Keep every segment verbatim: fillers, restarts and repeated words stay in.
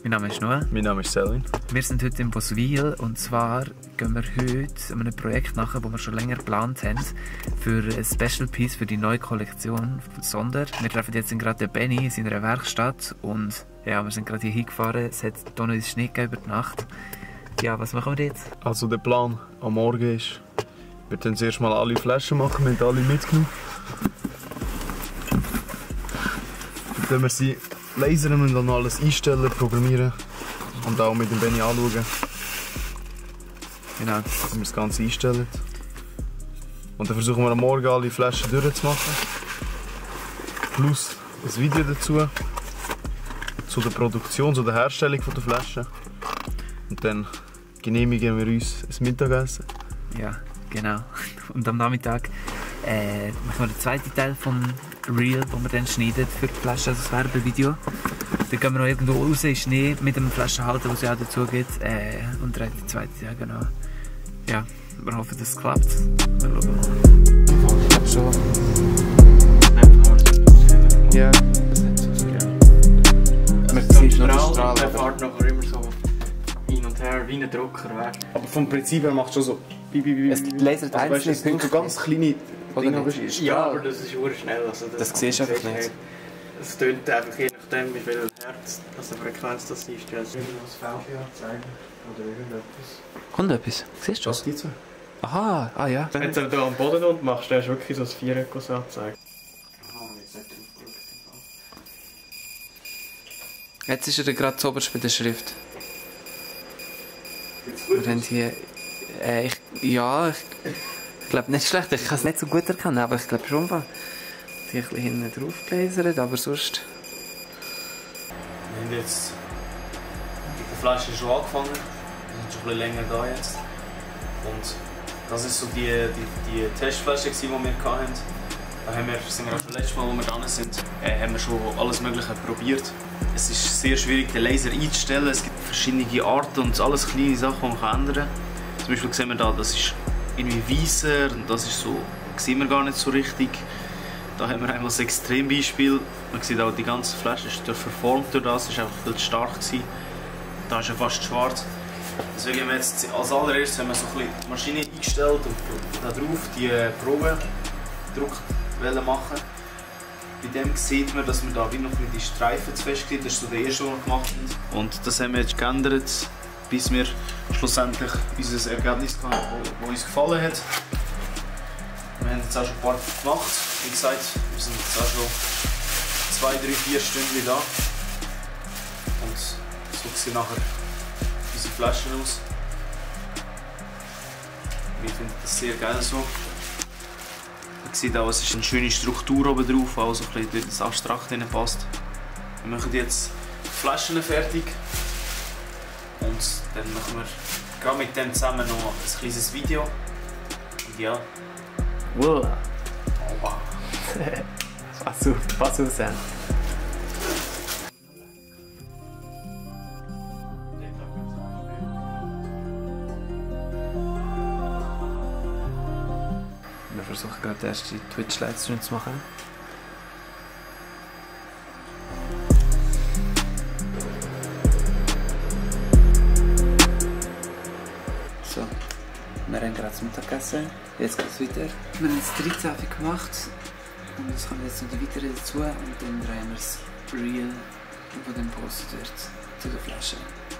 Mein Name ist Noah. Mein Name ist Selwyn. Wir sind heute in Boswil und zwar gehen wir heute einem Projekt nach, das wir schon länger geplant haben, für ein Special Piece für die neue Kollektion von Sonder. Wir treffen jetzt gerade den Benny in seiner Werkstatt und ja, wir sind gerade hier hingefahren. Es hat hier noch Schnee gegeben über die Nacht. Ja, was machen wir jetzt? Also der Plan am Morgen ist, wir werden zuerst mal alle Flaschen machen, wir haben alle mitgenommen. Dann können wir sie lasern und dann alles einstellen, programmieren und auch mit dem Benny anschauen. Genau. Dass wir das Ganze einstellen. Und dann versuchen wir am Morgen alle Flaschen durchzumachen. Plus ein Video dazu. Zu der Produktion, zu der Herstellung der Flaschen. Und dann genehmigen wir uns ein Mittagessen. Ja, genau. Und am Nachmittag äh, machen wir den zweiten Teil vom Reel, den wir dann schneiden für die Flasche, also das Werbevideo. Dann gehen wir noch irgendwo raus in Schnee mit dem Flaschenhalter, was es ja auch dazu gibt. Äh, und dann den zweiten Teil, genau. Ja, wir hoffen, dass es klappt. Wir schauen mal. Schon. Ja, das hat so ja. Man sieht noch den Strahl. Der fährt nachher immer so hin und her wie ein Drucker weg. Aber vom Prinzip her macht es schon so. Es lasert einzelne Punkte. So ganz kleine Dinge. Ja, aber das ist sehr schnell. Also das das siehst du einfach nicht. Es tönt einfach je nachdem, wie viel Herz, also Frequenz das ist. Ja, das Fältchen anzeigen oder irgendetwas. Kommt etwas? Siehst du das? Die zwei. Aha, ah ja. Wenn du da am Boden unten machst, dann hast du wirklich so ein Viereck anzeigen. Jetzt ist er gerade zuoberst bei der Schrift. Wir haben hier... Äh, ich, ja, ich, ich glaube nicht schlecht. Ich kann es nicht so gut erkennen, aber ich glaube schon. Die ein bisschen hinten drauf gelasert, aber sonst... Wir haben jetzt mit der Flasche schon angefangen. Wir sind schon ein bisschen länger da jetzt. Und das ist so die, die, die Testflasche, die wir hatten. Da haben wir, sind wir auch schon letztes Mal, wo wir dran sind, äh, haben wir schon alles Mögliche probiert. Es ist sehr schwierig, den Laser einzustellen. Es gibt verschiedene Arten und alles kleine Sachen, die man ändern kann. Zum Beispiel sehen wir da, das ist irgendwie weißer und das ist so, sehen wir gar nicht so richtig. Da haben wir einmal das Extrembeispiel. Man sieht auch, die ganze Flasche ist verformt durch das, ist einfach viel zu stark gewesen. Da ist ja fast schwarz. Deswegen haben wir jetzt als allererstes haben wir so ein bisschen die Maschine eingestellt und da drauf die Probedruckwelle machen. Bei dem sieht man, dass wir da wie noch mit den Streifen zu fest sind. Das ist so der erste, den wir gemacht haben. Und das haben wir jetzt geändert, bis wir schlussendlich unser Ergebnis hatten, das uns gefallen hat. Wir haben jetzt auch schon ein paar gemacht. Wie gesagt, wir sind jetzt auch schon zwei, drei, vier Stunden da. Und so sehen nachher unsere Flaschen aus. Wir finden das sehr geil so. Man sieht auch, es ist eine schöne Struktur oben drauf, auch so ein bisschen das Abstrakt passt. Wir machen jetzt die Flaschen fertig. Und dann machen wir gerade mit dem zusammen noch ein kleines Video. Und ja. Wow. Oh, wow. Pass auf, pass auf, Sam. Wir versuchen gerade den ersten Twitch-Livestream zu machen. So, wir haben gerade das Mittagessen. Jetzt geht es weiter. Wir haben jetzt dreizehn gemacht. Und es kommen jetzt noch die weiteren dazu. Und dann drehen wir das Reel von dem Post dort zu der Flasche.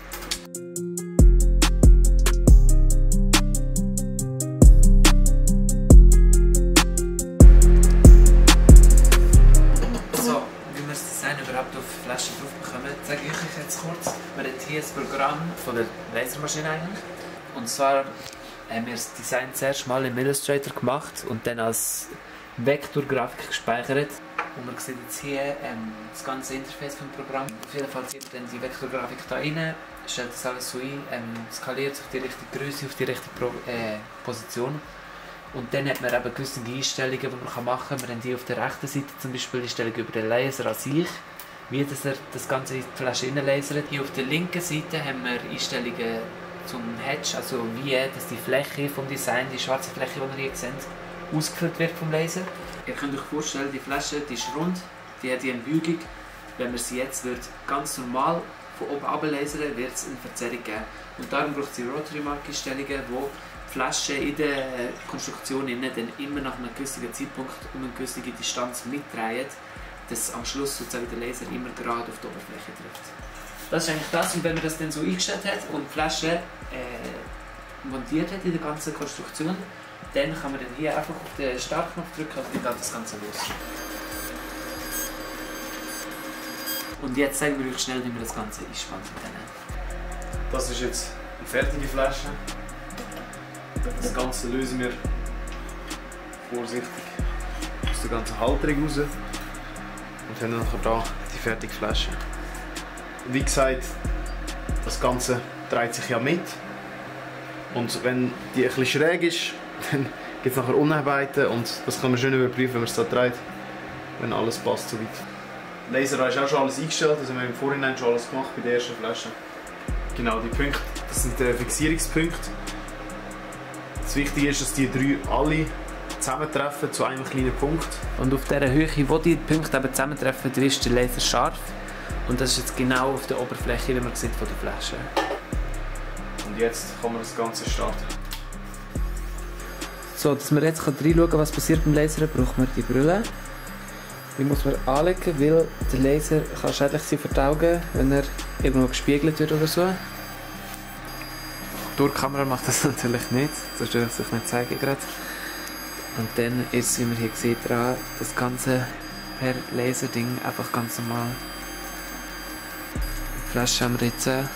So, wie wir das Design überhaupt auf die Flasche drauf bekommen, zeige ich euch jetzt kurz. Wir haben hier das Programm von der Lasermaschine eigentlich. Und zwar haben wir das Design zuerst mal im Illustrator gemacht und dann als Vektorgrafik gespeichert. Und man sieht jetzt hier ähm, das ganze Interface vom Programm. Auf jeden Fall zieht man dann die Vektorgrafik da rein, stellt das alles so ein, ähm, skaliert auf die richtige Größe, auf die richtige Pro äh, Position. Und dann hat man eben gewisse Einstellungen, die man machen kann. Wir haben die auf der rechten Seite zum Beispiel Einstellung über den Laser an sich, wie dass er das Ganze in die Flasche lasert. Hier auf der linken Seite haben wir Einstellungen zum Hedge, also wie dass die Fläche vom Design, die schwarze Fläche, die ihr hier seht, ausgefüllt wird vom Laser. Ihr könnt euch vorstellen, die Flasche die ist rund, die hat hier eine Beugung. Wenn man sie jetzt wird ganz normal von oben runterlasern, wird es eine Verzerrung geben. Und darum braucht es die Rotary-Mark-Einstellungen, wo die Flasche in der Konstruktion innen dann immer nach einem gewissen Zeitpunkt um eine gewisse Distanz mitdrehen, dass am Schluss sozusagen der Laser immer gerade auf die Oberfläche trifft. Das ist eigentlich das, und wenn man das dann so eingestellt hat und die Flasche äh, montiert hat in der ganzen Konstruktion, dann kann man dann hier einfach auf den Startknopf drücken und dann geht das Ganze los. Und jetzt zeigen wir euch schnell, wie man das Ganze einspannt. Das ist jetzt eine fertige Flasche. Das Ganze lösen wir vorsichtig aus der ganzen Halterung raus und haben dann hier die fertige Flasche. Wie gesagt, das Ganze dreht sich ja mit, und wenn die ein bisschen schräg ist, dann gibt es nachher Unebenheiten, und das kann man schön überprüfen, wenn man es so dreht, wenn alles passt soweit. Laser ist auch schon alles eingestellt, also wir haben im Vorhinein schon alles gemacht bei der ersten Flasche. Genau, die Punkte, das sind die Fixierungspunkte. Das Wichtige ist, dass die drei alle zusammentreffen zu einem kleinen Punkt. Und auf dieser Höhe, wo die Punkte eben zusammentreffen, da ist der Laser scharf. Und das ist jetzt genau auf der Oberfläche, wie man sieht, von der Flasche. Und jetzt kann man das Ganze starten. So, dass wir jetzt reinschauen kann, was passiert beim Laser, braucht man die Brille. Die muss man anlegen, weil der Laser kann schädlich sein für die Augen, wenn er irgendwo gespiegelt wird oder so. Durch die Kamera macht das natürlich nicht, das will ich euch nicht zeigen gerade. Und dann ist, wie man hier sieht, dran, das Ganze per Laserding einfach ganz normal die Flasche am Ritzen.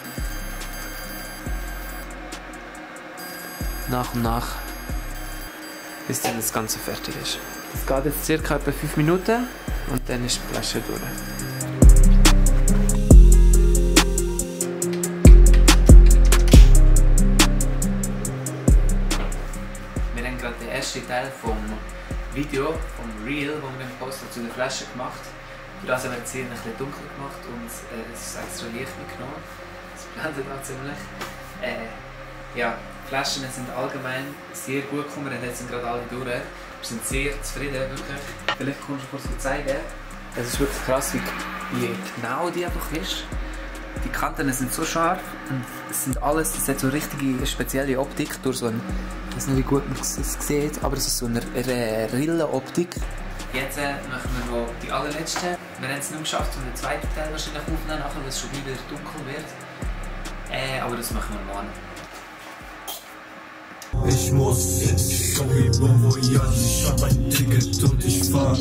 Nach und nach, bis dann das Ganze fertig ist. Das geht jetzt circa etwa fünf Minuten und dann ist die Flasche durch. Wir haben gerade den ersten Teil vom Video, vom Reel, das wir im Poster zu der Flasche gemacht haben. Für das haben wir jetzt hier ein bisschen dunkel gemacht und äh, es ist extra Licht mitgenommen. Das blendet auch ziemlich. Äh, ja, die Flaschen sind allgemein sehr gut gekommen, wir haben jetzt gerade alle durch. Wir sind sehr zufrieden, wirklich. Vielleicht kannst du kurz zeigen. Es ist wirklich krass, wie, wie genau die einfach ist. Die Kanten sind so scharf und es sind alles, das hat so eine richtige spezielle Optik durch so ein, ich weiß nicht wie gut man es sieht, aber es ist so eine, eine Rillenoptik. Jetzt äh, machen wir noch die allerletzte. Wir haben es nicht geschafft, um den zweiten Teil wahrscheinlich aufzunehmen, nachher, weil es schon wieder dunkel wird. Äh, aber das machen wir morgen. Ich muss jetzt, sorry, bon voyage, ich hab ein Ticket und ich fahr.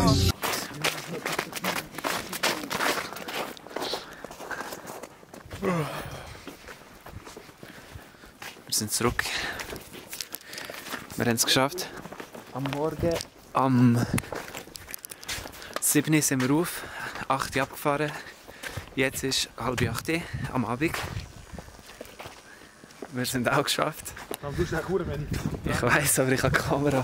Wir sind zurück. Wir haben es geschafft. Am Morgen, am sieben Uhr sind wir auf, acht Uhr abgefahren. Jetzt ist halb acht Uhr am Abend. Wir sind auch geschafft. Aber du bist auch gut, wenn ich... Ich weiss, aber ich habe die Kamera.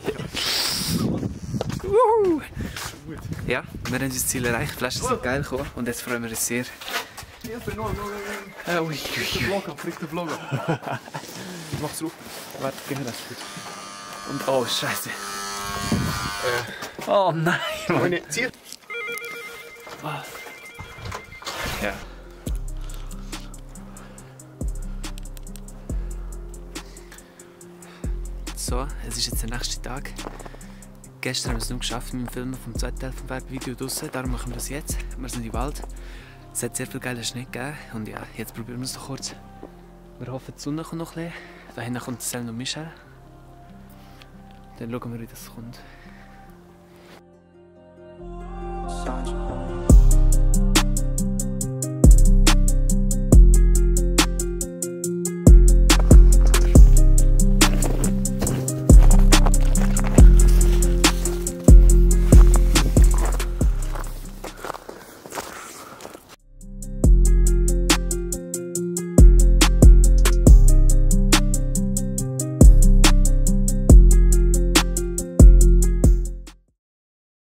Ja, wir haben unser Ziel erreicht. Die Flaschen sind geil gekommen und jetzt freuen wir uns sehr. Hilfe, nur, nur, nur. Oh, ui, Frick den ui. Vlog ab, frick den Vlog ab. Mach's auf. Warte, gib mir das gut. Und oh, Scheiße. Äh. Oh nein, Mann. Meine, zieh. Ja. So, es ist jetzt der nächste Tag. Gestern haben wir es nicht geschafft mit dem Filmen vom zweiten Teil vom Werbevideo draussen, darum machen wir das jetzt. Wir sind im Wald. Es hat sehr viel geilen Schnee gegeben und ja, jetzt probieren wir es noch kurz. Wir hoffen, die Sonne kommt noch ein bisschen. Da hinten kommt Selma und Michel. Dann schauen wir, wie das kommt.